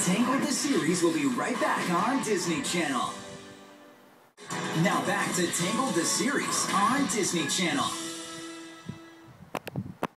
Tangled the series will be right back on Disney Channel. Now back to Tangled the series on Disney Channel.